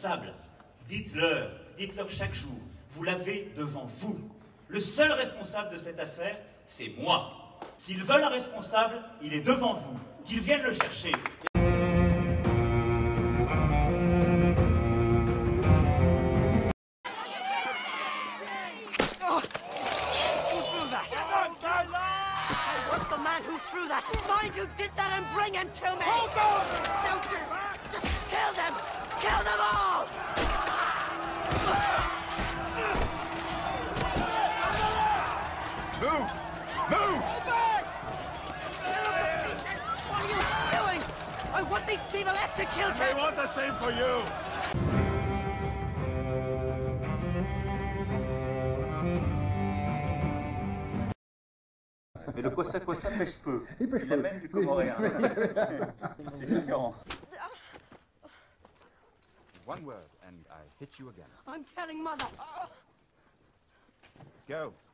responsable. Dites-leur chaque jour, vous l'avez devant vous. Le seul responsable de cette affaire, c'est moi. S'ils veulent un responsable, il est devant vous. Qu'ils viennent le chercher. Through that. Find who did that and bring him to me! Hold on! Don't do that! Just kill them! Kill them all! Move! Move! What are you doing? I want these people executed! They want the same for you! Mais le Kwassa pêche peu. Il amène du Comoréen. C'est différent. One word and I hit you again. I'm telling Mother. Go.